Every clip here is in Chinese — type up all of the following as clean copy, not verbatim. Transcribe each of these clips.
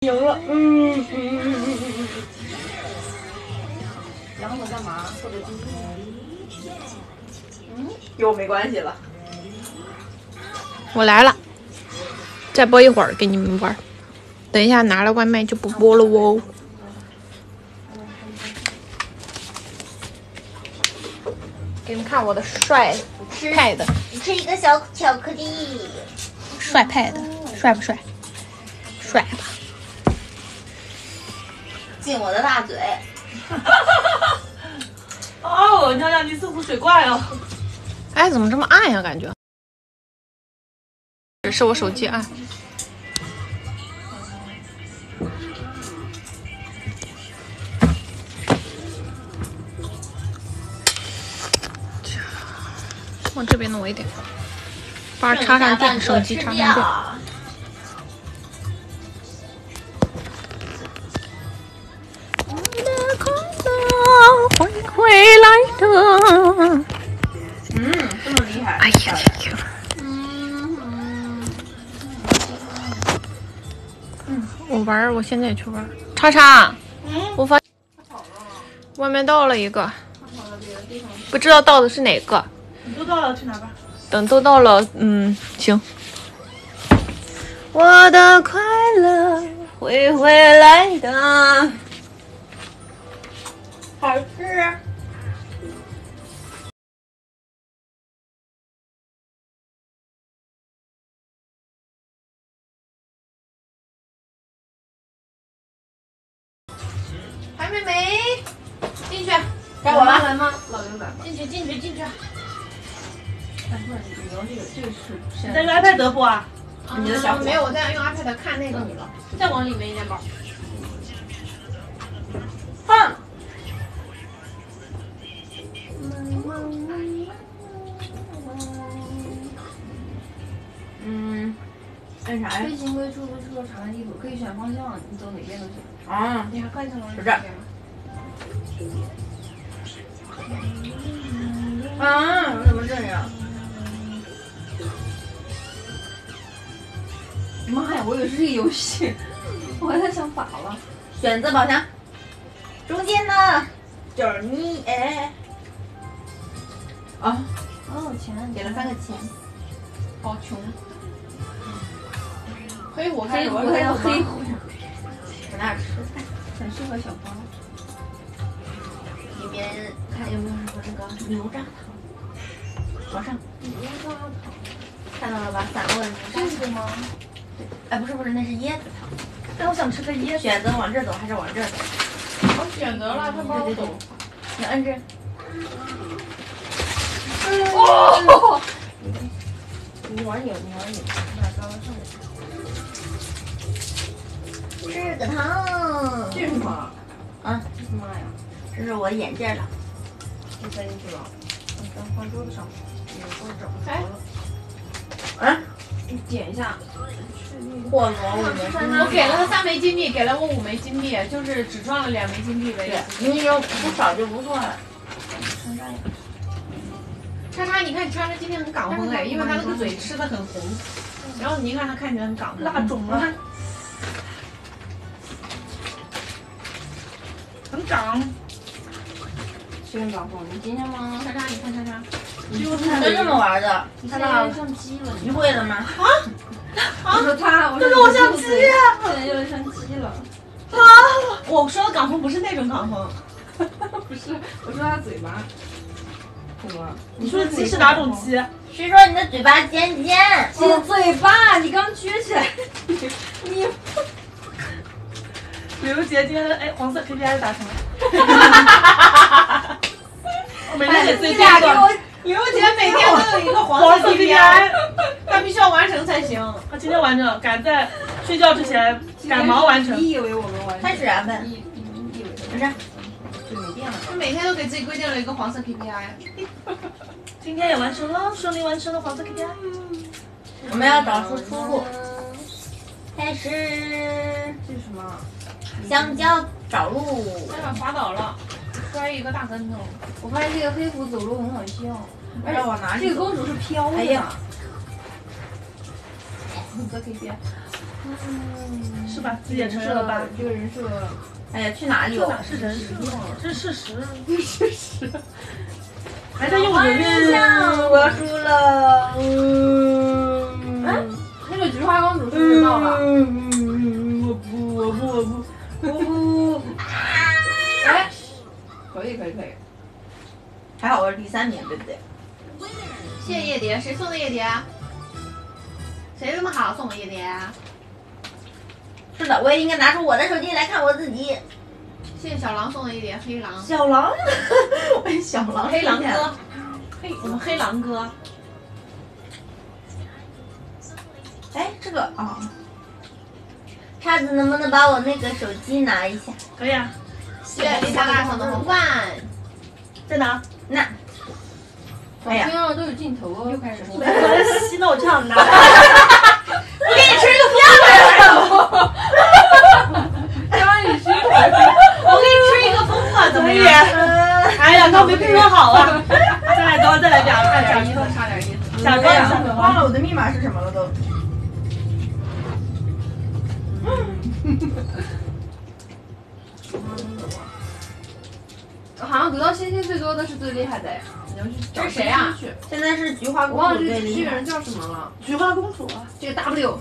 赢了， 杨总干嘛？或者今天？ 跟我没关系了。 我来了，再播一会儿给你们玩。等一下拿了外卖就不播了哦。给你们看我的帅 pad， 吃一个小巧克力。 帅 pad， 帅不帅？帅吧？ 进我的大嘴。 哦，娘娘，你似乎水怪哦。 哎，怎么这么暗呀？感觉是我手机暗。往这边挪一点，把插上电，手机插上电。我的快乐会回来的。 这么厉害！ 哎呀呀！我现在也去玩。叉叉，我发外面到了一个，不知道到的是哪个。 你都到了，去哪吧？ 等都到了，行。我的快乐会回来的。 好吃。 还没进去， 该我了。 来吗？老牛仔。 进去。 哎，不是，你用这个是。你在用 iPad 不啊？你的小没有，我在用 iPad 看那个你了。再往里面一点宝。 放。摁啥呀？ 飞行归处，归处到长安地图，可以选方向，你走哪边都行。 啊， 你还可以从就这儿。怎么这样？ 妈呀，我以为是这个游戏，我还在想咋了。 选择宝箱，中间呢就是你，哎。啊。 哦，钱给了3个钱， 好穷。黑虎黑虎还要黑虎， 搁那儿吃饭， 很适合小包。 里边看有没有什么那个牛轧糖，往上。 牛轧糖， 看到了吧？散落的牛轧糖。 这个吗？ 对，哎，不是，那是椰子糖。 哎，我想吃个椰子。 选择往这走还是往这走？ 我选择了，他帮我走。 你摁着。 哦！ 你玩你，把刚刚上面。 吃个糖。 这是什么？ 啊， 妈呀！ 这是我眼镜了。 你塞进去了？你刚放桌子上，你给我整不着了。 啊？ 你点一下。 霍罗5枚。 我给了他3枚金币，给了我5枚金币，就是只赚了2枚金币呗。 对，你有不少就不错了。 叉叉，你看你叉叉今天很港风哎，因为他那个嘴吃的很红，然后你一看他看起来很港风， 辣肿了。 很港。 谁很港风？你今天吗？ 叉叉，你看叉叉， 真这么玩的？ 你现在相机了？ 你会了吗？ 我说他， 这是我相机呀！ 现在又相机了。 啊！我说的港风不是那种港风， 不是，我说他嘴巴。什么？ 你说的鸡是哪种鸡？ 是说你的嘴巴尖尖。 鸡的嘴巴，你刚撅起来。你。 刘杰今天黄色 KPI 达成了。 我每天得最低个。刘杰每天都有一个黄色 KPI， 他必须要完成才行。 他今天完成，赶在睡觉之前赶忙完成。 你以为我们完成？ 开始啊，笨。 你以为？ 不是。 就没电了。 他每天都给自己规定了一个黄色 KPI。 今天也完成了，顺利完成了黄色 KPI。我们要找出出路。开始。 这是什么？ 香蕉找路。 他俩滑倒了，摔一个大跟头。 我发现这个黑虎走路很好笑。 而且往哪里？ 这个公主是飘的。 哎呀， 黄色 KPI。 是吧？自己也承认了吧？ 这个人设， 哎呀，去哪里了？ 这哪是人设？这是事实。事实。还在用人我要输了。 哎，那个菊花公主是不是到了？ 我不。 哎，可以。 还好我是第3名，对不对？ 谢谢叶蝶，谁送的叶蝶啊？谁这么好送的叶蝶啊？ 是的，我也应该拿出我的手机来看我自己。 谢谢小狼送的叶蝶，黑狼。 小狼，小狼， 黑狼哥，我们黑狼哥。 哎，这个啊，叉子能不能把我那个手机拿一下？ 可以啊。 谢谢丽莎大送的皇冠。 在哪？ 那。哎呀， 天上都有镜头哦。又开始没关系，那我这样拿。 我给你吃一个漂亮的。 让你吃。 我给你吃一个疯了，怎么样？ 哎呀，刚没配合好啊！再来点， 差点意思。 假装忘了我的密码是什么了都。 好像得到星星最多的是最厉害的，你要去找。 这是谁啊？ 现在是菊花公我忘了主最厉害。 这个人叫什么了？ 菊花公主啊， 这个 W。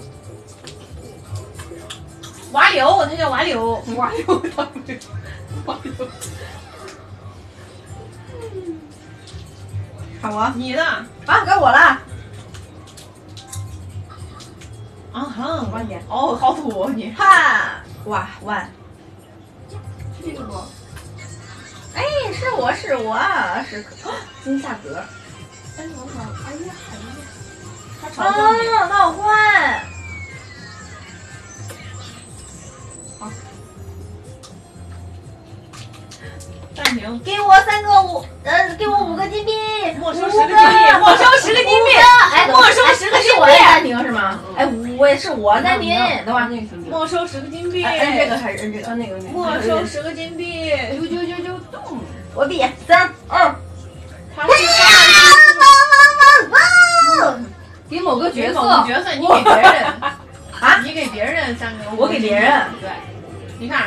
瓦柳，他叫瓦柳。 瓦柳 W。 看我， 你的。 啊，该我了。 啊哈， 慢点。 哦，好土你。 哈，哇万。 这个不？ 哎，是我，是金夏格。 哎，我操！哎呀， 他嘲笑你。 那我换。 好。暂停。 给我给我5个金币。 没收10个金币。没收10个金币。 哎， 没收10个金币。 我暂停是吗？哎，我是我暂停。 等会儿那个行没收10个金币。 摁这个还是摁这个？ 那个。 没收10个金币。 啾动。 我比3、2。 他是给某个角色， 你给别人啊？ 你给别人3个， 我给别人。 对，你看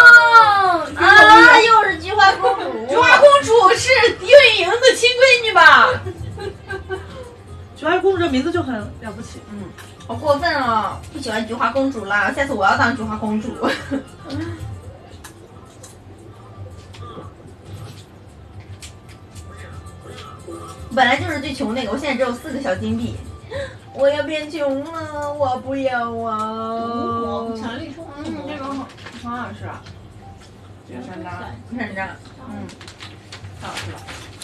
又是菊花公主。 菊花公主是运营的亲闺女吧？菊花公主这名字就很了不起。 好过分哦！不喜欢菊花公主啦，下次我要当菊花公主。本来就是最穷那个，我现在只有4个小金币，我要变穷了，我不要啊！ 强力冲， 这个好好吃啊！ 这个山楂，山楂， 太好吃了。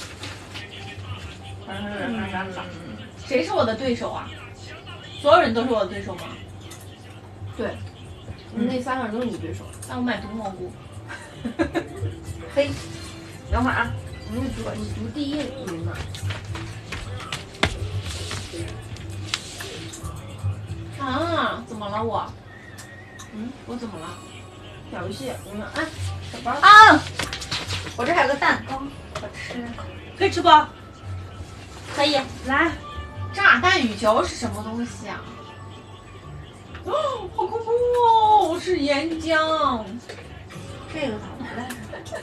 谁是我的对手啊？所有人都是我的对手吗？ 对，那3个人都是你对手。 那我买毒蘑菇。 嘿，等会儿啊。 你读第1名呢？ 啊？怎么了我？ 我怎么了？ 小游戏，你们哎，小包啊！我这还有个蛋糕， 可吃。可以吃不？ 可以。 来， 炸弹羽球是什么东西啊？ 哦，好恐怖哦！是岩浆。 这个咋回来？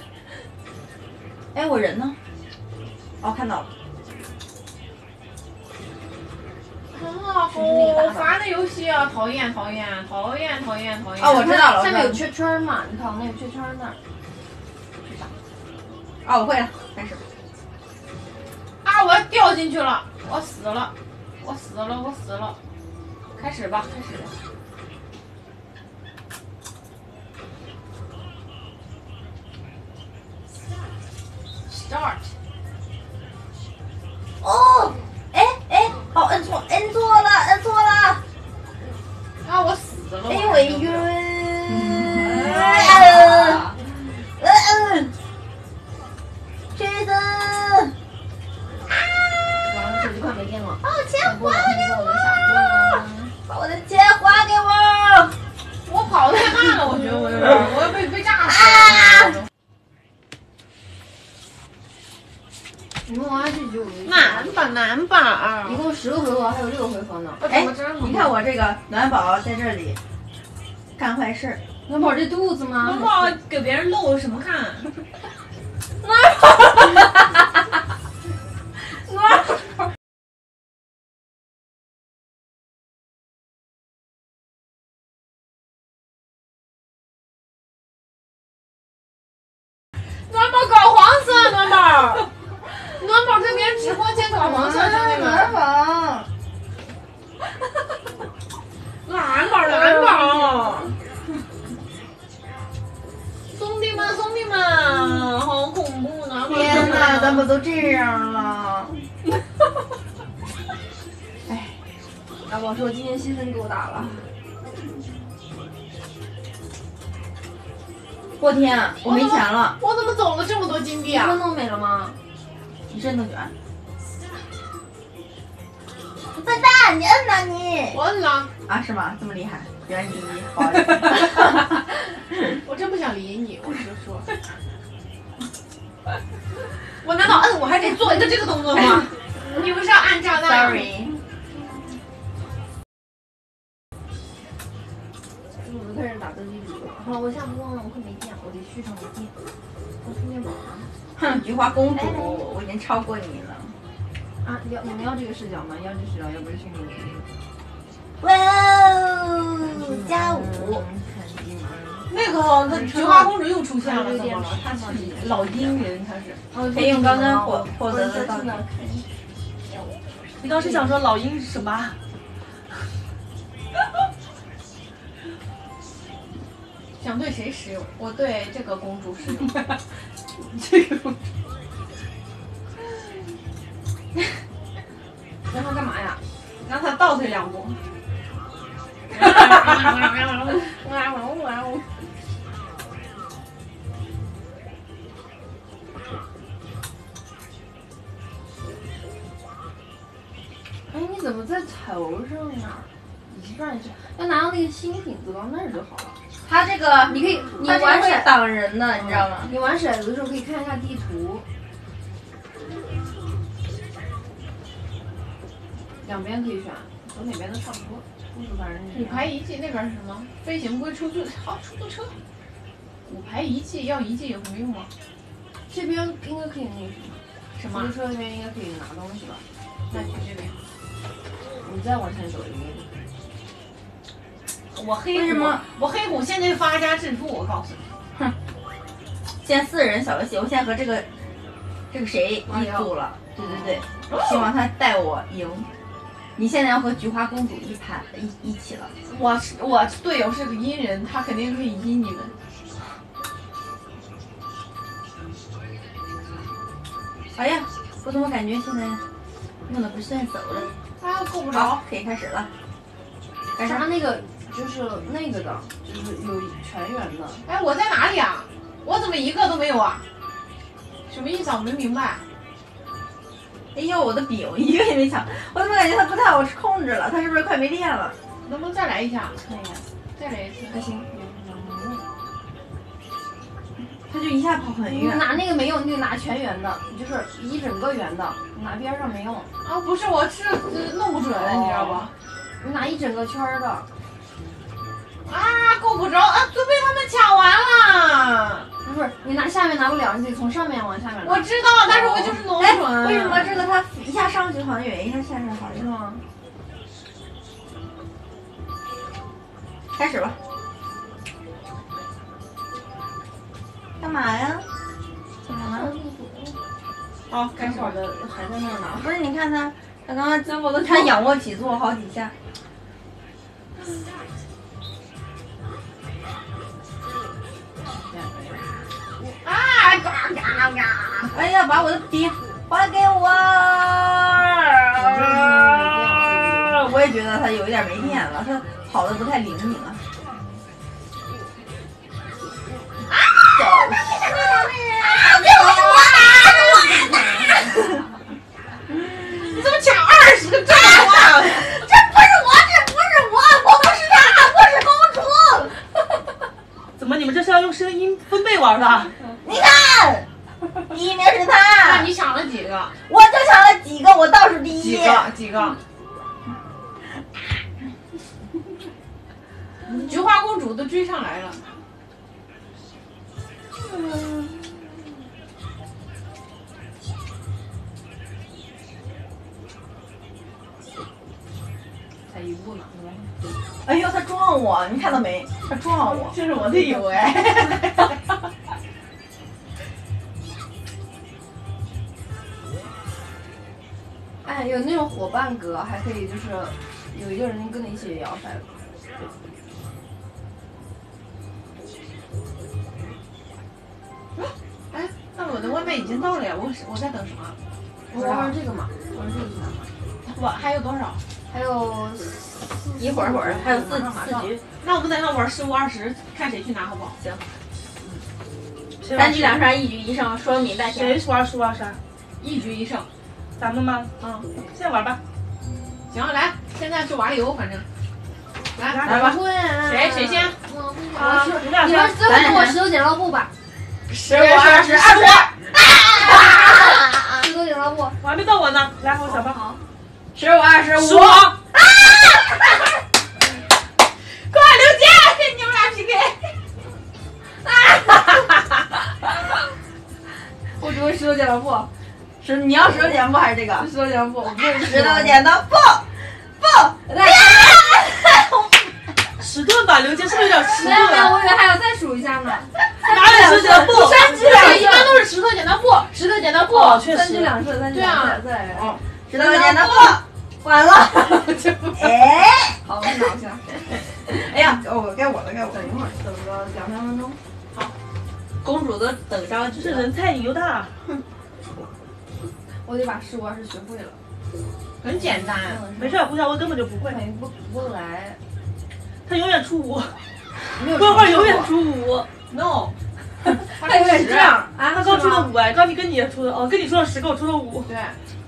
哎，我人呢？哦，看到了。 啊，好烦的游戏啊！讨厌！哦， 我知道了， 下面有圈圈嘛？你看那个圈圈那儿。 哦，我会了，开始。 啊！我要掉进去了，我死了！开始吧。Start。 哦，哦，摁错了。 啊！我死了！ 哎，我晕。橘子。 完了，手机快没电了。 把我钱还给我！把我的钱还给我！ 我跑太慢了，我觉得我有点，我要被炸死了。 你们玩下去就难吧！ 一共10个回合，还有6个回合呢。 哎，你看我这个暖宝在这里， 干坏事。 暖宝这肚子吗？ 暖宝给别人露什么看？ 暖宝搞黄色，暖宝这边直播间搞黄色，兄弟们。暖宝，兄弟们，好恐怖呢！ 天哪，咱们都这样了。 哎，暖宝说今天牺牲给我打了。 我天，我没钱了。 我怎么走了这么多金币啊？ 1分钟没了吗？ 一阵都卷。笨蛋，你摁呐你！ 我摁了。 啊，是吗？这么厉害？原来你不好意思。 我真不想理你，我是说。我难道摁我还得做一个这个动作吗？你不是要按炸弹 Sorry。 我都开始打斗地主了。好，我下不动了，我快没电，我得续上我电。我充电宝呢？ 哼，菊花公主，我已经超过你了。 啊，你们要这个视角吗？要这视角，要不是训练局。 哇哦，加5。 那个菊花公主又出现了，怎么了？她是老阴人，她是。 可以用高端获得的道具。 你刚是想说老鹰是什么？ 想对谁使用？我对这个公主使用。 这个公主。 让他干嘛呀？ 让他倒退2步。 哎，你怎么在头上呀？一转一转，要拿到那个新品走到那儿就好了。 他这个你可以，你他这个玩骰会挡人的，你知道吗？ 你玩骰子的时候可以看一下地图，两边可以选，走哪边都差不多。公主反正五排遗迹那边是什么？飞行归出租，好，出租车。五排遗迹要遗迹有什么用吗？ 这边应该可以那个什么？ 出租车那边应该可以拿东西吧？ 那去这边。 你再往前走一点。 我黑虎，我黑虎现在发家致富，我告诉你。 哼，现在4人小游戏，我现在和这个谁一组了？对对对，希望他带我赢。你现在要和菊花公主一起了。 我队友是个阴人，他肯定可以阴你们。 哎呀，我怎么感觉现在弄得不顺手了？ 啊，够不着。 好，可以开始了。开始。 他那个就是那个的，就是有全员的。 哎，我在哪里啊？我怎么一个都没有啊？什么意思啊？我没明白。 哎呦，我的饼一个也没抢，我怎么感觉他不太好控制了？他是不是快没电了？ 能不能再来一下？ 可以啊， 再来一次。 还行。 他就一下跑很远。 拿那个没用，你得拿全圆的，就是一整个圆的，拿边上没用。 啊，不是，我是弄不准，你知道吧？ 你拿一整个圈的。 啊，够不着啊，都被他们抢完了。 不是，你拿下面拿不了，你得从上面往下面拿。 我知道，但是我就是弄不准。 为什么这个他一下上去好像远，一下下去好像？ 是吗？ 开始吧。干嘛呀？干嘛呢？ 好，开始。 的还在那儿呢。 不是，你看他刚刚他仰卧起坐好几下。哎呀，把我的笔还给我！我也觉得他有一点没电了，他跑的不太灵敏了。 你怎么抢20个这么多？ 这不是我，我不是他，我是公主。 怎么你们这是要用声音分贝玩的？ 你看，第一名是他。 那你抢了几个？ 我就抢了几个，我倒数第一。 几个？ 菊花公主都追上来了。 才一步呢， 哎呦，他撞我，你看到没？他撞我， 这是我的油哎。 哎，有那种伙伴格，还可以就是有一个人跟你一起摇骰子。 哎，那我的外卖已经到了呀，我在等什么？ 我玩这个嘛，玩这个去哪嘛？ 我还有多少？ 还有一会儿还有四局， 那我们在那玩15、20，看谁去拿好不好？ 行。 3 局2胜，1局1胜，说明白。 谁玩15、20？1 局1胜。 咱们吗？ 嗯， 现在玩吧。 行，来，现在是瓦流，反正。来吧。 谁先？ 啊， 你们最后跟我石头剪刀布吧。 15、20、25。 石头剪刀布， 我还没到我呢，来，我想吧。 好。 15、25。快刘佳，你们俩 PK。 我只会石头剪刀布。 你要石头剪刀布还是这个？ 石头剪刀布，我不会石头剪刀布，来。 迟钝吧，刘杰是不是有点迟钝？ 没有，我以为还要再数一下呢。 哪有石头剪刀布 ？3局2胜， 一般都是石头剪刀布，石头剪刀布。 哦，确实。 3局2胜，3局2胜，再。 哦，石头剪刀布，完了。哎， 好，我拿下。 哎呀，该我了。 等一会儿，等个2、3分钟。 好，公主都等着急这人菜瘾又大。 我得把15、20学会了。 很简单， 没事，胡小薇根本就不会。 不来。 他永远出5， 没有。 桂花永远出5 ，no， 他永远这样。 啊，他刚出的5哎，刚跟你也出的哦，跟你说了10个，我出的5。 对。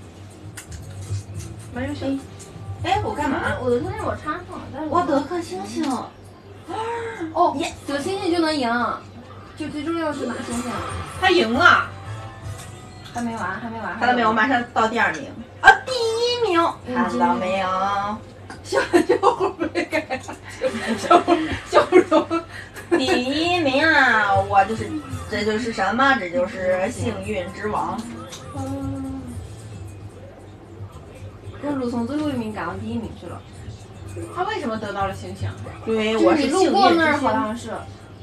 蛮优秀。 哎，我干嘛？ 我的东西我插上了，但是我得颗星星。 哦，得星星就能赢，就最重要是拿星星。 他赢了。 还没完， 看到没有？我马上到第2名。啊，第1名，看到没有？ 小后背改，笑容。 第1名啊！我就是，这就是什么？这就是幸运之王。 公主从最后1名赶到第1名去了。 他为什么得到了星星？ 因为我是幸运之星。 路过那儿好像是。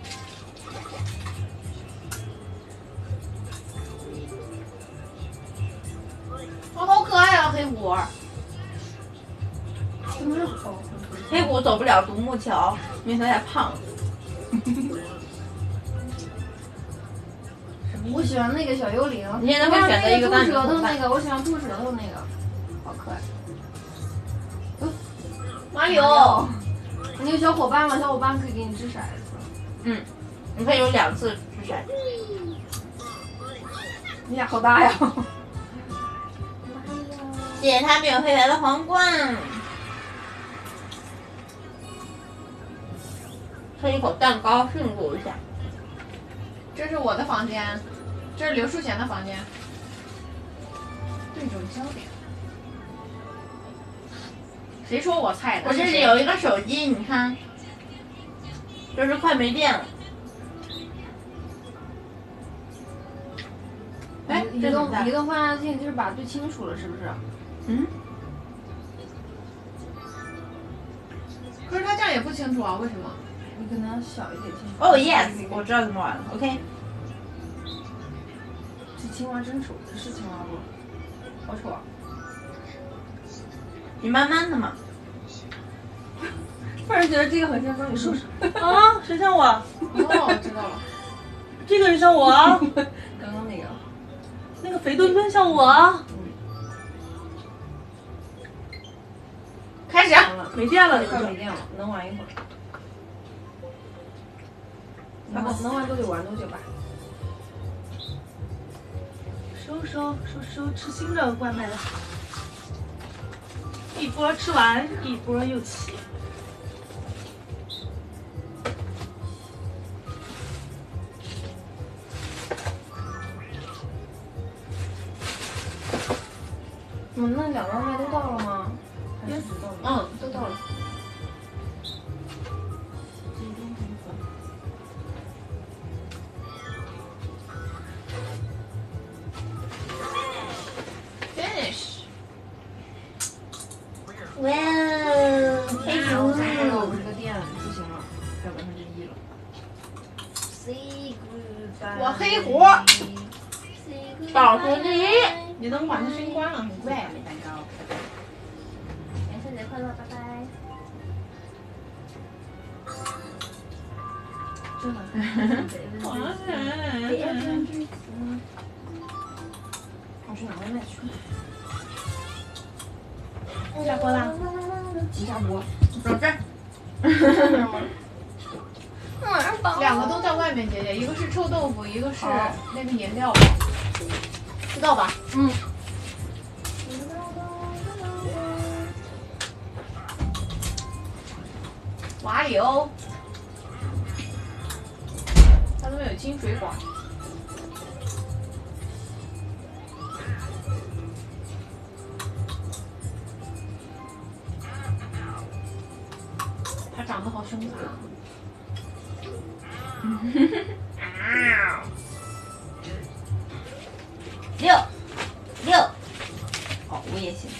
哦，好可爱啊，黑虎。 黑虎走不了独木桥，因为他太胖了。 我喜欢那个小幽灵。 你现在会选择一个吐舌头那个，我喜欢吐舌头那个，好可爱。 马里奥， 你有小伙伴吗？小伙伴可以给你掷骰子。 嗯，你可以有2次掷骰。 你俩好大呀！ 谢谢他免费来的皇冠。吃一口蛋糕，庆祝一下。 这是我的房间，这是刘淑贤的房间。对准焦点。谁说我菜的？ 我这里有一个手机，你看，这是快没电了。 哎，移动放大镜就是把最清楚了，是不是？ 嗯。 可是他这样也不清楚啊，为什么？ 你可能要小一点清楚。 哦 yes， 我知道怎么玩了。OK。 这青蛙真丑，是青蛙不？好丑啊！ 你慢慢的嘛。 突然觉得这个很像张宇硕。 啊，谁像我？ 哦，我知道了。 这个人像我啊。 刚刚那个。 那个肥墩墩像我啊。 开始。 没电了， 快没电了，能玩一会儿。能玩多久玩多久吧。 收，吃新的外卖了。一波吃完，一波又起。 我们那2个外卖都到了吗？ 都到了。 这我黑虎，倒数第一。你能把那声音关了？很怪啊，没蛋糕。 元宵节快乐，拜拜。 真的。我去拿外卖去。下锅啦！急下锅。 走这儿。 两个都在外面，姐姐，一个是臭豆腐，一个是那个颜料，知道吧？嗯。瓦里欧，它这边有金水管。它长得好凶残。 六，哦，我也行。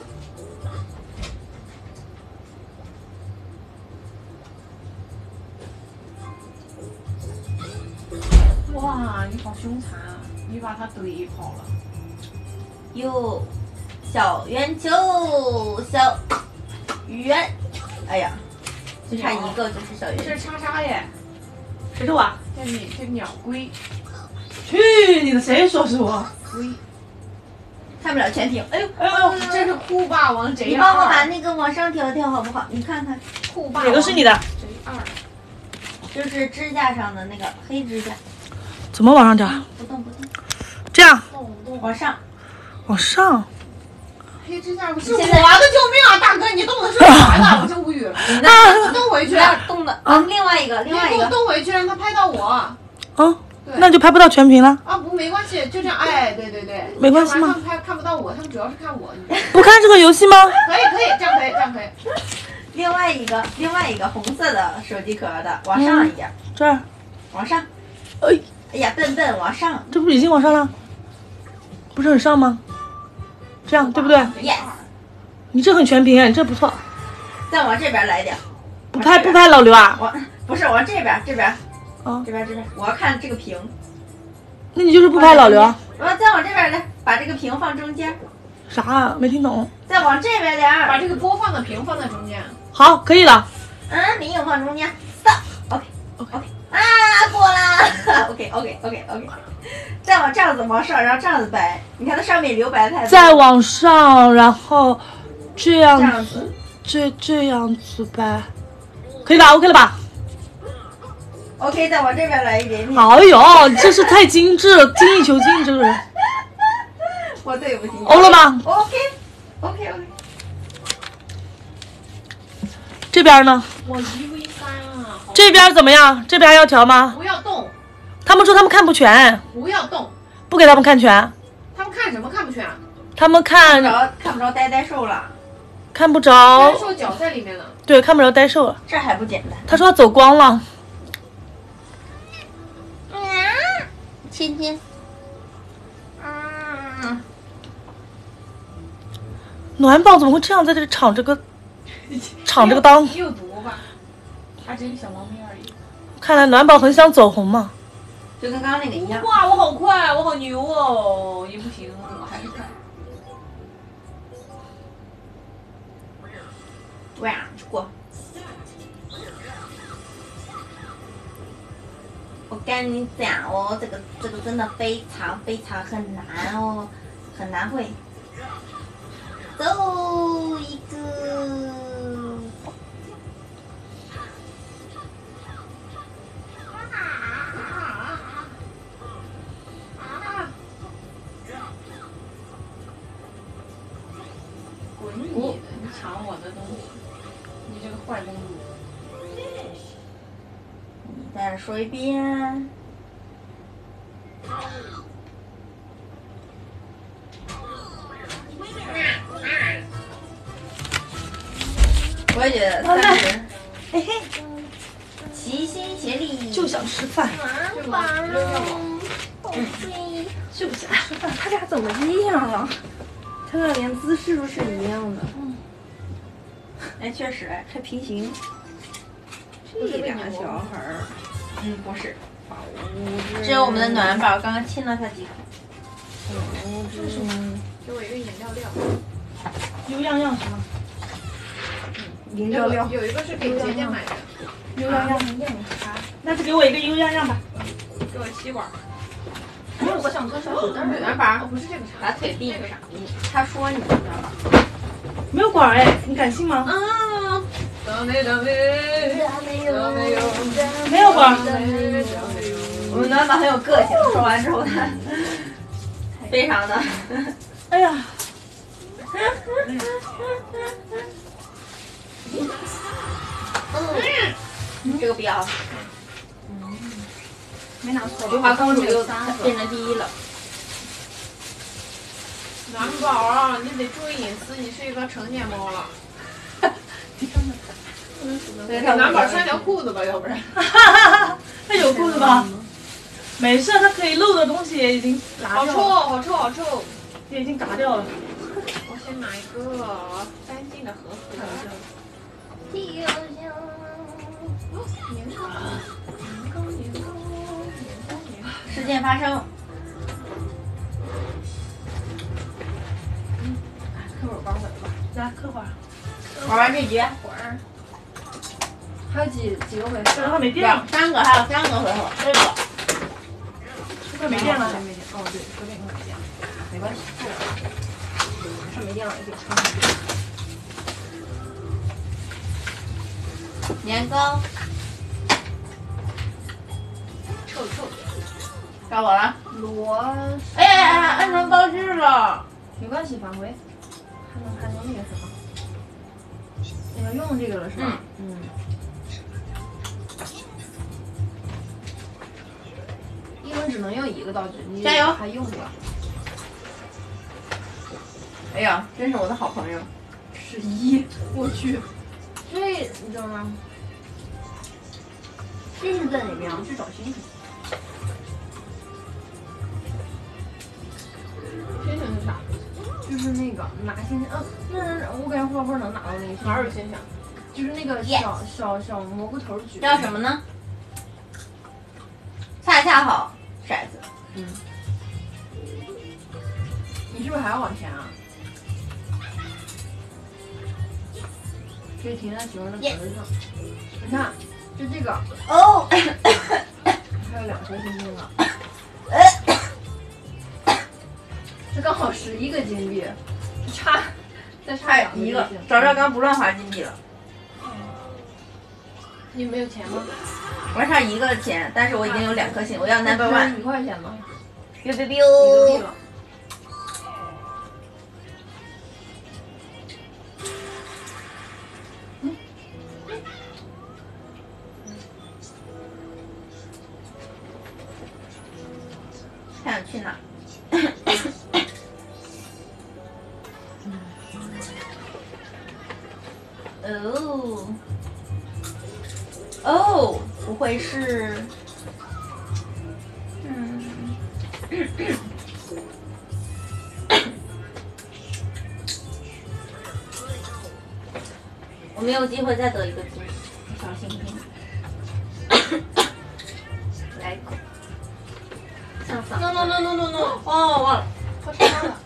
哇，你好凶残啊！你把他怼跑了。 有小圆球，小圆，哎呀，就差一个就是小圆球。 这是叉叉耶！ 谁是我？ 这鸟龟， 去你的！谁说是我？ 龟， 看不了全屏。哎呦， 哎呦，这是酷霸王 J2。 你帮我把那个往上调调好不好？你看看， 酷霸哪个是你的 ？J2， 就是指甲上的那个黑指甲。 怎么往上调？ 不动。 这样， 往上。 往上。 黑指甲不是我的， 现在救命啊，大哥，你动的是我的，我就无语了。你动回去， 不要动的啊！另外一个， 你给我动回去，让他拍到我。 嗯，那就拍不到全屏了。 啊，不，没关系，就这样。哎，对， 没关系吗？ 他们看不到我，他们主要是看我。 不看这个游戏吗？ 可以，这样可以。 另外一个红色的手机壳的，往上一点。 这儿。 往上。 哎呀，笨，往上。 这不已经往上了？不是很上吗？这样对不对 ？Yes。 你这很全屏，你这不错。 再往这边来点。 不拍老刘啊？ 不是往这边。 啊， 这边，我要看这个屏。 那你就是不拍老刘啊？ 我要再往这边来，把这个屏放中间。 啥啊？没听懂。 再往这边点， 把这个播放的屏放在中间。 好，可以了。 屏有放中间。Stop。OK。啊，过了。OK。再往这样子往上，然后这样子掰。你看它上面留白太多。 再往上，然后这样子，这样子掰，可以吧 ？OK 了吧 ？OK， 再往这边来一点点。 哎呦，这是太精致了，精益求精，这个人。 我对不起。 欧了吗 ？OK。 这边呢？ 我1v3啊。 这边怎么样？这边还要调吗？ 不要动。 他们说他们看不全。 不要动。 不给他们看全。 他们看什么看不全？ 他们看不着呆兽了。 看不着。 呆兽脚在里面呢。 对，看不着呆兽了。 这还不简单？ 他说要走光了。 亲。 暖宝怎么会这样在这里敞这个裆？ 你有毒吧？它只是个小猫咪而已。 看来暖宝很想走红嘛。 就跟刚刚那个一样。 哇，我好快，我好牛哦！也不行，我还是快。 哇，过。我跟你讲哦，这个真的非常很难哦，很难会。走一个。 滚你的！你抢我的东西，你这个坏公主！ 你再说一遍。我也觉得3人，嘿嘿，齐心协力， 就想吃饭。 就想吃饭。他俩怎么这样了？他俩连姿势都是一样的。 哎，确实， 还平行。这两个小孩儿， 不是， 只有我们的暖宝刚刚亲了他几口。 给我一个颜料料。 优样样是吗？ 零六六， 有一个是给姐姐买的。 优样样，那就给我一个优样样吧。 给我吸管。 我想做小土豆。 暖宝， 不是这个茶， 把腿递上。他说你知道吧？ 没有管哎，你敢信吗？ 啊， 没有管。 我们暖宝很有个性，说完之后他非常的， 哎呀， 这个不要。 没拿错。 菊花公主又变成第一了。 暖宝啊，你得注意隐私，你是一个成年猫了。暖宝穿条裤子吧，要不然。 他有裤子吗？没事，他可以露的东西也已经拿好臭， 掉了， 好臭，好臭！ 也已经炸掉了。 我先拿一个干净的盒子。 事件发生。 课会儿玩会儿吧，来课会儿。 玩完这局， 还有几个回合？这会儿没电了， 3个，还有3个回合，4个。 这会儿没电了。 没电。哦，对，说这个没电， 没关系，上没电了也可以充。 年糕， 臭臭。 该我了。 螺， 哎呀呀呀，按成倒置了。 没关系，返回。还能那个什么？你要用这个了是吧？嗯。一轮只能用一个道具，你加油还用不了。 哎呀，真是我的好朋友。 11，我去，这你知道吗？星星在哪边？我去找星星。 星星是啥？ 就是那个拿星星，那我感觉花花能拿到那个星星。 哪有星星？ 就是那个小蘑菇头举。 叫什么呢？恰恰好骰子。 你是不是还要往前啊？可以停在熊人的脖子上。你看，就这个， 哦， 还有2颗星星呢。这刚好11个金币，再差还有 2 一个就行。 找刚不乱花金币了。 你没有钱吗？ 我还差1个钱，但是我已经有2颗星，我要 number one。 1块钱吗 biu biu ？1个币 biu。 了。 看想去哪？哦，哦，不会是，我没有机会再得一个金小星星。来一口。No，哦，忘了。 喝茶了。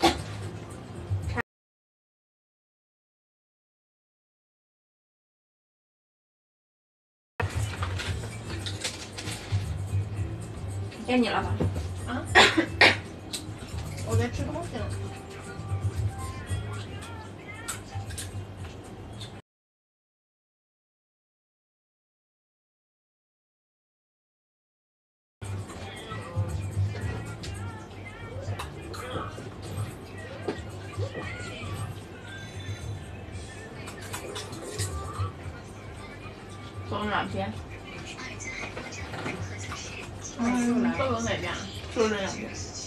该你了吧？ 啊？我在吃东西呢。 走哪边？ 都有哪边？ 就这两边。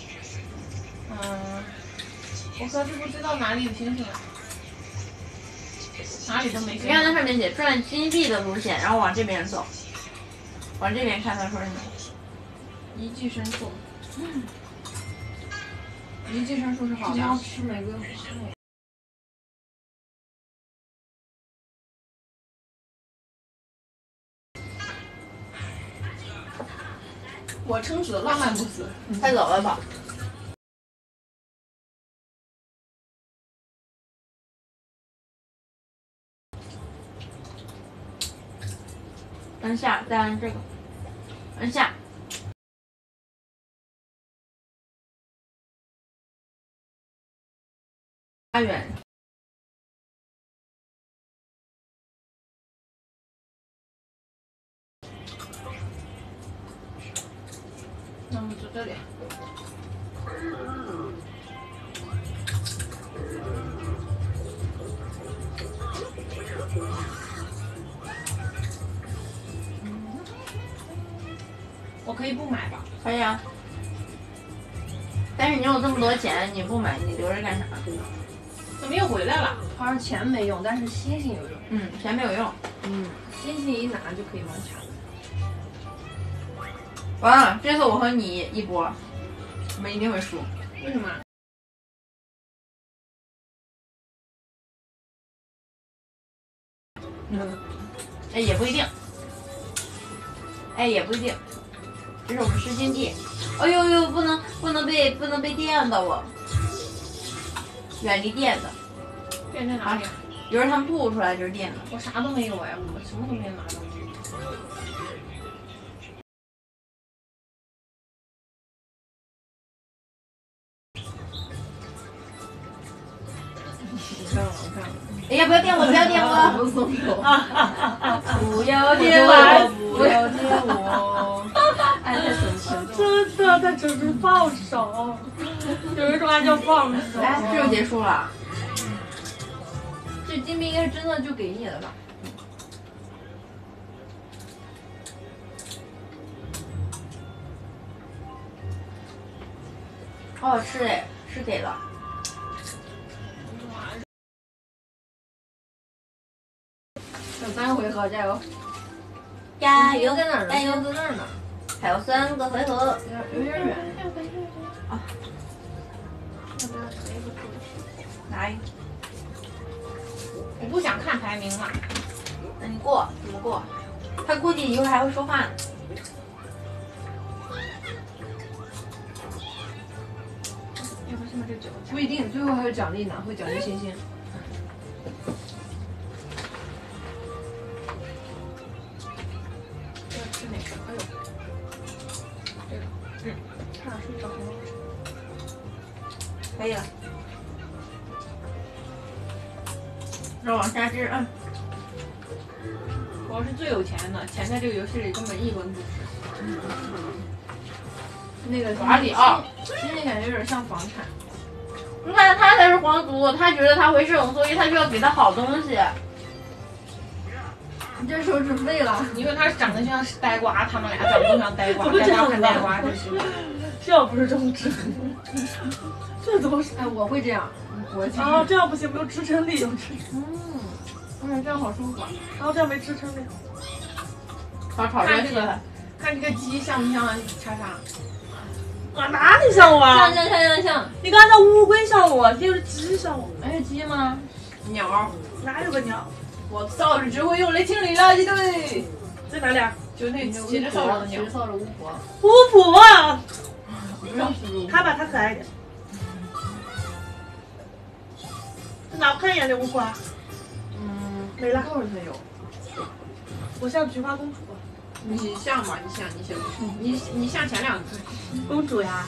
我可是不知道哪里有星星啊，哪里都没星你看它星。 上面写转金币的路线，然后往这边走，往这边看，他说什么？ 一寄生树。一寄生树是好的。 你要吃玫瑰花。 我撑死，浪漫不死。 太早了吧？按下，再按这个，按下。拉远。 那么就这里。我可以不买吧？ 可以啊。但是你有这么多钱，你不买，你留着干啥？ 怎么又回来了？ 好像钱没用，但是星星有用。 嗯，钱没有用。 星星一拿就可以完成。 完了，这次我和你一波，我们一定会输。 为什么？ 哎，也不一定。哎，也不一定。这是我们失心地。哎呦呦，不能被电到我。远离电的。 电在哪里？ 有时候他们吐出来就是电的。 我啥都没有哎，我什么都没拿到。 哎呀，不要电我，不要电我！不要电我，不要电我！ 哎，太神奇了！ 真的，他只是放手，有一种爱叫放手。 来，这就结束了。 这金币应该是真的就给你了吧？ 哦，是哎，是给了。 有3个回合，加油！ 加油！ 在哪儿呢？ 加油！ 在那儿呢。 还有3个回合。 有点远。 啊。来。 我不想看排名了。 那你过怎么过？他估计一会儿还会说话呢。 要不先把这酒不一定，最后还有奖励呢，会奖励星星。 要吃哪个？哎呦，这个，差点睡着了。 可以了。让往下支， 我是最有钱的，钱在这个游戏里根本一文不值。 那个瓦里奥， 星星感觉有点像房产。 你看他才是皇族，他觉得他会胜，所以他就要给他好东西。 你这手指废了， 因为他长得像呆瓜，他们俩长得都像呆瓜，呆瓜看呆瓜就行。 这样不是这么支，这怎么是？ 哎，我会这样，我啊，这样不行，没有支撑力，有支撑。 这样好舒服啊。 然后这样没支撑力。 炒这个， 看这个鸡像不像叉叉？ 啊，哪里像我啊？ 像。 你刚才叫乌龟像我，这就是鸡像我。 哎，鸡吗？ 鸟。 哪有个鸟？ 我扫帚只会用来清理垃圾堆。 在哪里啊？ 就那骑着扫帚的鸟。 骑着扫帚巫婆。 巫婆啊！ 不让输入。 他吧，他可爱一点。在哪？我看一眼这巫婆啊。没了。 多少才有？ 我像菊花公主。 你像吧？你像前2个。 公主呀。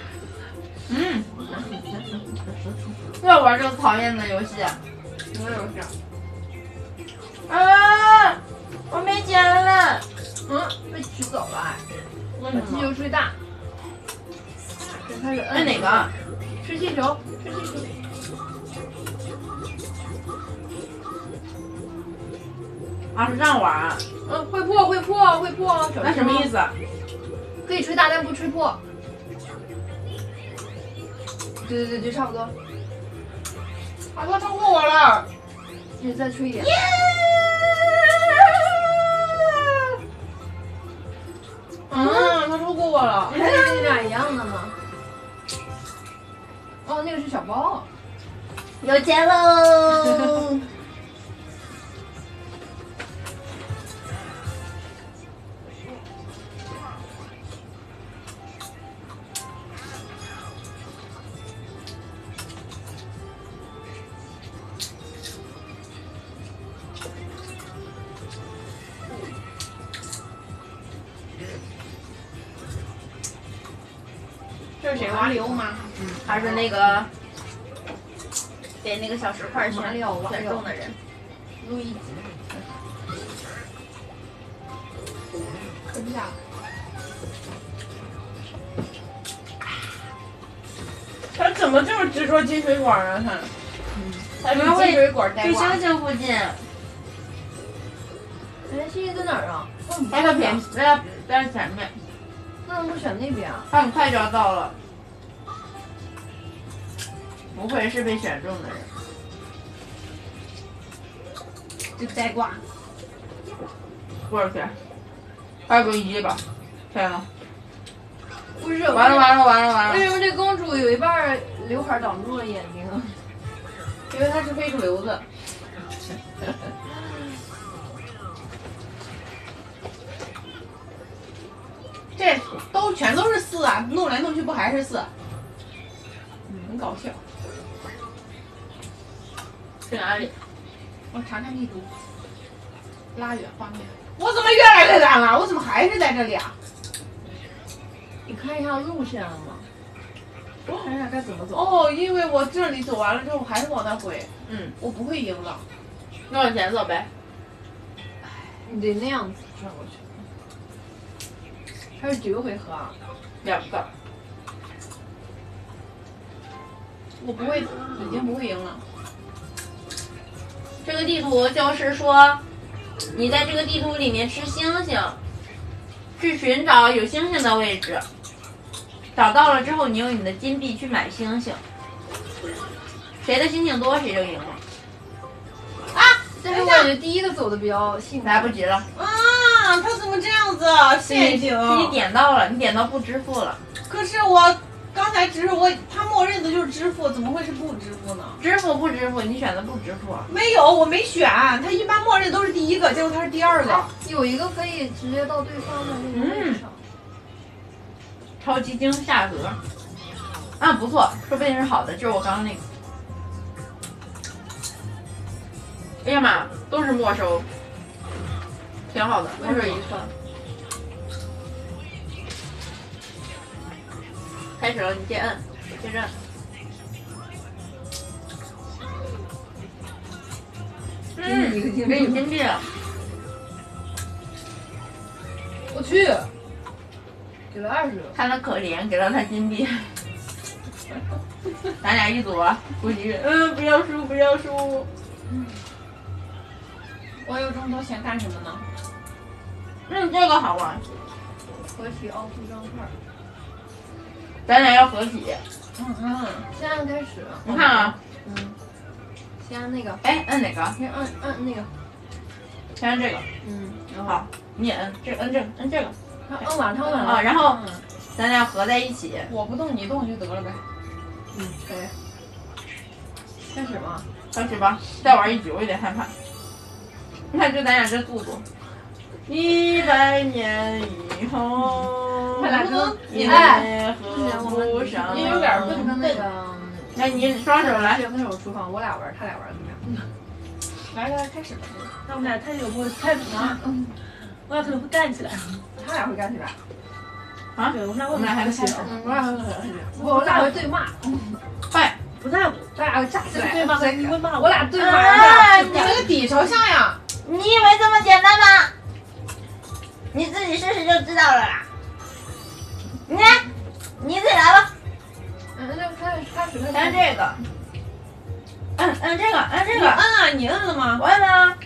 又要玩这个讨厌的游戏。 什么游戏？ 啊！我没钱了。 被取走了。 为什么？ 气球吹大。 开始摁哪个？ 吹气球，吹气球。 啊，是这样玩啊？ 会破。 那什么意思？ 可以吹大，但不吹破。对，差不多。 啊，他超过我了。 你再吹一点。 他超过我了。 你跟你俩一样的吗？哦，那个是小包。 有钱喽！ 这是谁？瓦里欧吗？ 他是那个给那个小石块选马里奥中的人。 路易吉。吃不下。 他怎么这么执着进水管啊？他他是进水管带去挂。 星星附近。 哎，星星在哪儿啊？ 在他前，在他前面。 那怎么不选那边啊？ 他很快就要到了。不愧是被选中的人。 这带挂。 多少钱？2.1吧。天呐！ 不是， 完了！ 为什么这公主有一半刘海挡住了眼睛啊？ 因为他是非主流子。这全都是4啊，弄来弄去不还是4？很搞笑。 去哪里？ 我查看地图，拉远画面。我怎么越来越远了？我怎么还是在这里啊？ 你看一下路线了吗？看一下该怎么走。 哦，因为我这里走完了之后还是往那回，我不会赢了。 那往前走呗。 你得那样子转过去。还有几个回合啊 ？2个。 我不会，已经不会赢了。 这个地图就是说，你在这个地图里面吃星星，去寻找有星星的位置。找到了之后，你用你的金币去买星星，谁的星星多谁就赢了。 但是我感觉第一个走的比较幸福。 来不及了。 啊，他怎么这样子？陷阱！ 你点到了，你点到不支付了。 可是我刚才只是他默认的就是支付，怎么会是不支付呢？ 支付不支付？你选的不支付。 没有，我没选，他一般默认都是第一个，结果他是第2个。 有一个可以直接到对方的那个位置上。 超级惊吓盒。啊，不错，说不定是好的，就是我刚刚那个。哎呀妈，都是没收，挺好的，没收1个。开始了，你先摁，接着摁。给你金币了。 我去，给了20个。 看他可怜，给了他金币。咱俩一组啊，估计不要输，不要输。 我有这么多钱干什么呢？ 这个好玩。 合体奥数砖块。 咱俩要合体。 先按开始。 你看啊。 先按那个。 哎，摁哪个？ 先按那个。 先按这个。好，你也摁这个，摁这个，摁这个。 他摁完了啊，然后咱俩合在一起。 我不动你动就得了呗。 可以。开始吗？ 开始吧，再玩1局我有点害怕。你看，就咱俩这速度，100年以后， 他俩都你奈何不上？ 你有点跟那个， 来，你双手来。 分手厨房，我俩玩，他俩玩怎么样？ 来，开始吧。 那我们俩太有默契，太啊！我俩可能会干起来。他俩会干起来。 啊？ 对，我们俩还没开始。 我俩会对骂。 快！ 不在乎，咱俩会炸起来。对骂，你会骂我俩对骂。你那个底朝下呀？ 你以为这么简单吗？你自己试试就知道了啦。你看，你自己来吧。 那开始。 按这个。按这个，按这个。 摁啊！你摁了吗？ 我摁了。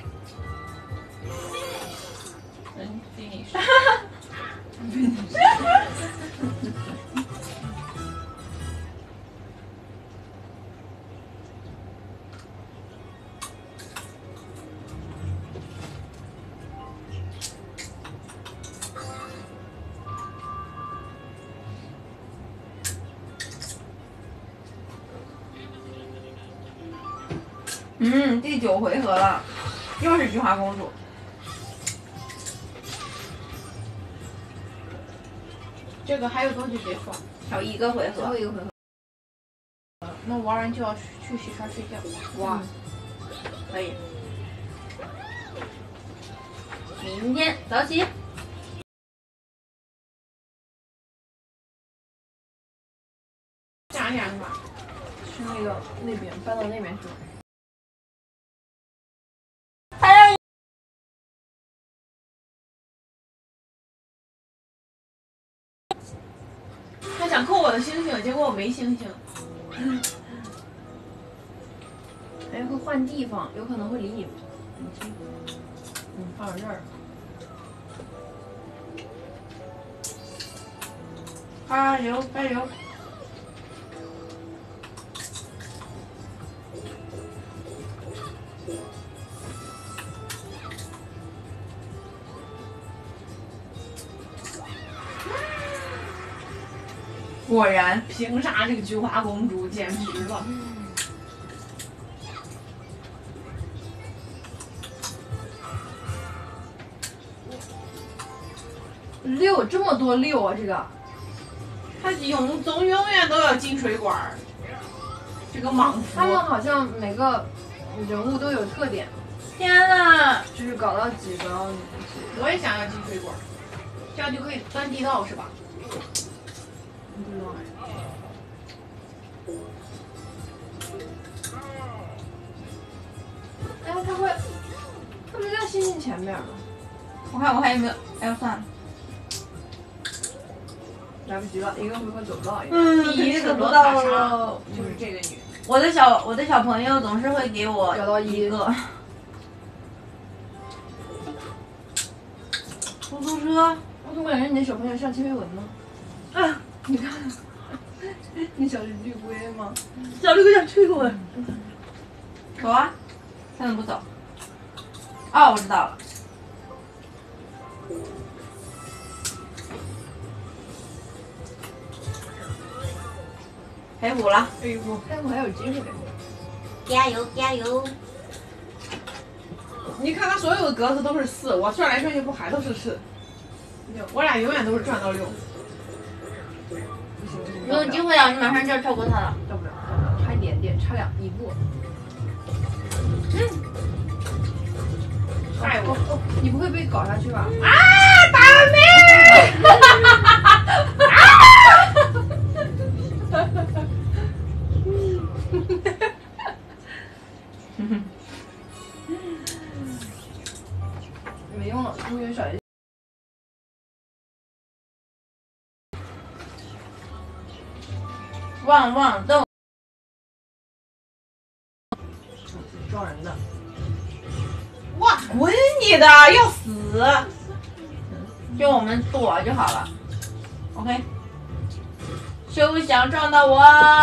第9回合了，又是菊花公主。 这个还有多久结束？ 还有1个回合。 最后1个回合。 那玩完就要去洗刷睡觉。 哇，可以。明天早起。 加一点是吧？ 去那边搬到那边去了。 他想扣我的星星，结果我没星星。 哎，会换地方，有可能会离你近。放到这儿。 加油加油！果然， 凭啥这个菊花公主简直了？ 6这么多6啊，这个。 他永远都要进水管儿。这个莽夫。 他们好像每个人物都有特点。 天哪！ 就是搞到几个。 我也想要进水管，这样就可以钻地道是吧？ 不知道哎。哎，他不在星星前面吗？ 我看我还有没有？哎呦，算了。 来不及了，一个回合走不到。 第一次走不到了， 就是这个女。 我的小朋友总是会给我找到一个。出租车。 我怎么感觉你的小朋友像戚薇文呢？啊，你看，你小绿龟吗？ 小绿龟像崔文。 走啊！他怎么不走？哦，我知道了。黑虎了， 黑虎还有机会。 加油加油！ 你看他所有的格子都是4，我转来转去不还都是4？我俩永远都是转到6。 没有机会了，你马上就要超过他了。 到不了，差一点点，差一步。 爱我！ 你不会被搞下去吧？ 啊！打妹！ 没用了，公园小爷。 汪豆。 撞人的。 哇，滚你的，要死！ 就我们躲就好了。OK。休想撞到我！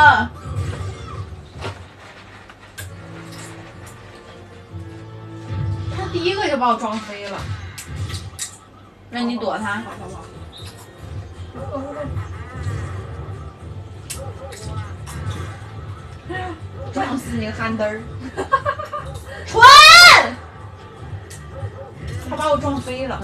他第一个就把我撞飞了。 让你躲他。 好。撞死你个憨墩儿！ 蠢！ 他把我撞飞了。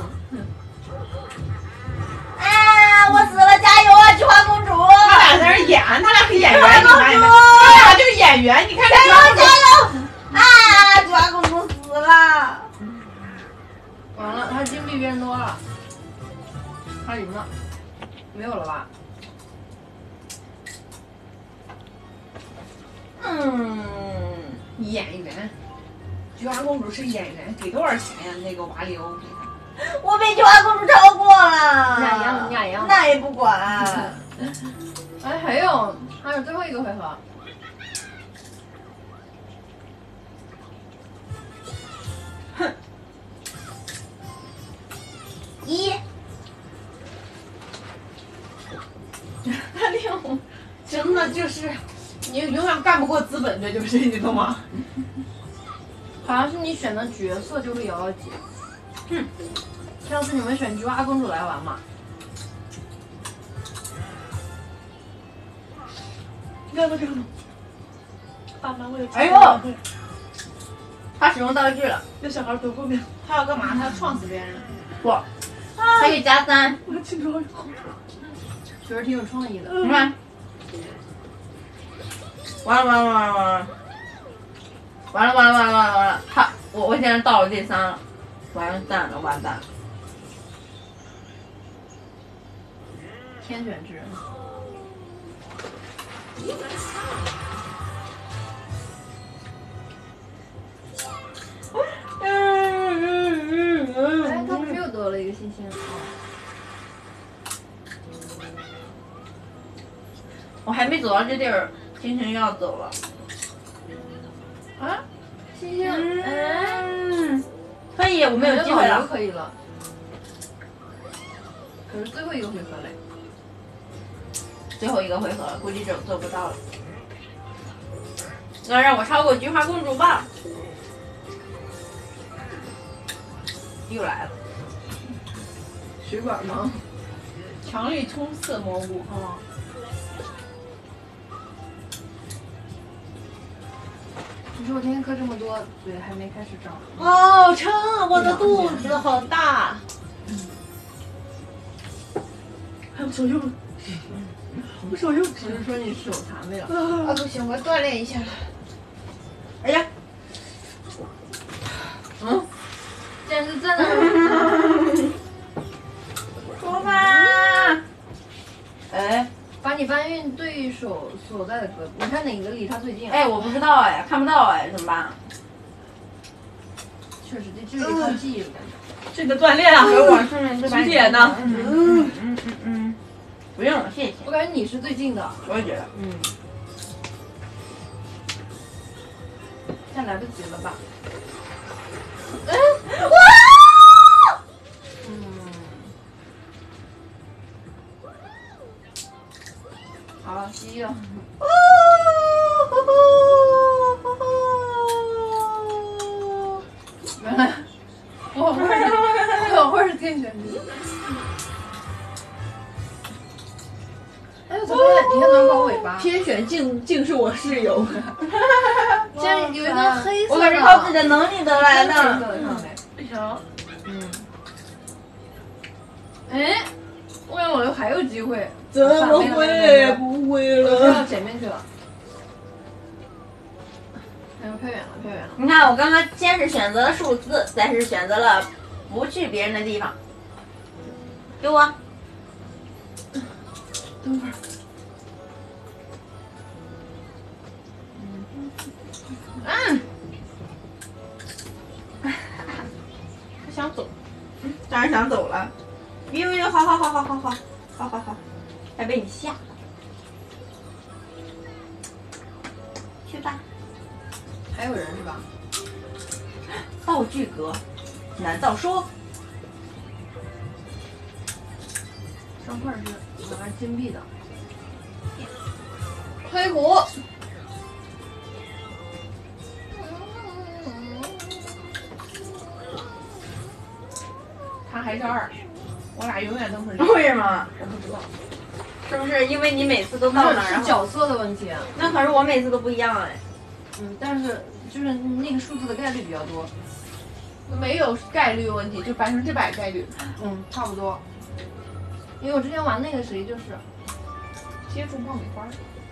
啊！我死了，加油啊，菊花公主！ 他俩在那演，他俩是演员，你发现没？他俩就是演员，你看这。 加油！啊！菊花公主死了。 完了，他金币变多了。他赢了。没有了吧？ 演员，菊花公主是演员，给多少钱呀？那个瓦里欧给他。 我被菊花公主超过了。 你俩一样。 那也不管。 哎，还有最后一个回合。 哼。1。 他6，真的就是你永远干不过资本，这就是你懂吗？ 好像是你选的角色就会摇到几。上次你们选菊花公主来玩嘛？ 要不这个，爸妈为了哎呦，他使用道具了。 那小孩躲后面， 他要干嘛？他要撞死别人。 不，可以加3。 我亲手有。 觉得挺有创意的。 你看。完了！我现在到了第3了，完蛋了！ 天选之人。 哎，他不是又得了一个新鲜啊？ 我还没走到这地儿，星星又要走了。 啊？新鲜？ 可以，我们有机会了。 可以了。可是最后一个回合嘞。 最后一个回合了，估计做不到了。那让我超过菊花公主吧！又来了。 水管吗？ 强力冲刺蘑菇。 哦。你说我天天喝这么多，嘴还没开始长。 好撑，我的肚子好大。还有手用，我手用。 只是说你手残没了。啊不行，我要锻炼一下。 哎呀， 竟然是在那儿。 说吧。哎， 把你搬运对手所在的格子，你看哪个离他最近？ 哎，我不知道哎，看不到哎，怎么办？ 确实，这就是一套记忆了。 这个锻炼啊， 我顺便就把师姐呢？ 不用了，谢谢。 我感觉你是最近的。 我也觉得。 现在来不及了吧？好了，吸了。原来我会是天选之。哎，我怎么你看能搞尾巴？ 天选竟是我室友。 竟然有一根黑色的。 我可是靠自己的能力得来的。 行。 哎，我感觉我还有机会。 怎么会？不会了。 我到前面去了。哎呦，飘远了，飘远了。 你看，我刚刚先是选择了数字，再是选择了不去别人的地方。给我。 等会儿。 他想走， 当然想走了。呦，好，还被你吓了。去吧。 还有人是吧？ 道具格，难道说？ 上块是拿金币的。黑虎。 他还是2，我俩永远都是为什么？ 我不知道， 是不是因为你每次都到那儿，然后是角色的问题。 那可是我每次都不一样哎。 但是就是那个数字的概率比较多。 没有概率问题，就100%概率。 差不多。因为我之前玩那个谁就是接触爆米花。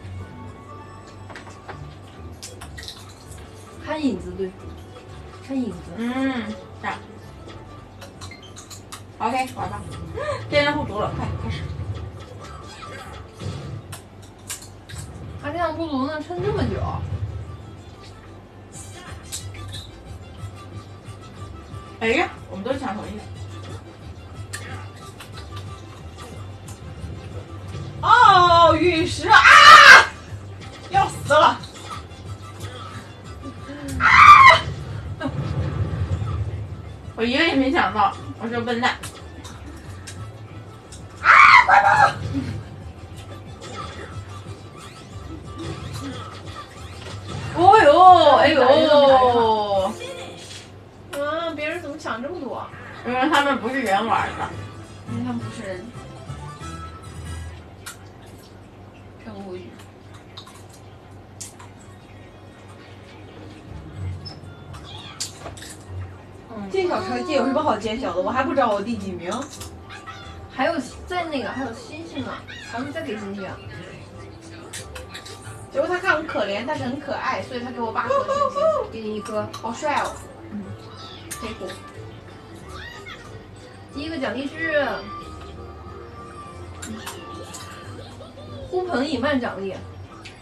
看影子对，看影子。 这样。OK， 玩吧。电量不足了，快开始。 他这样不足能撑这么久。 哎呀，我们都抢同一个。 哦，陨石啊！要死了！ 我一个也没抢到，我是个笨蛋。 快跑！ 哎呦！ 别人怎么抢这么多？ 因为他们不是人玩的。 因为他们不是人。 真无语。 这小成绩有什么好揭晓的？我还不知道我第几名。 还有在那个还有星星呢，还会再给星星。 结果他看我可怜，但是很可爱，所以他给我8颗星星， 给你1颗， 好帅哦。 黑虎。第一个奖励是呼朋引伴奖励。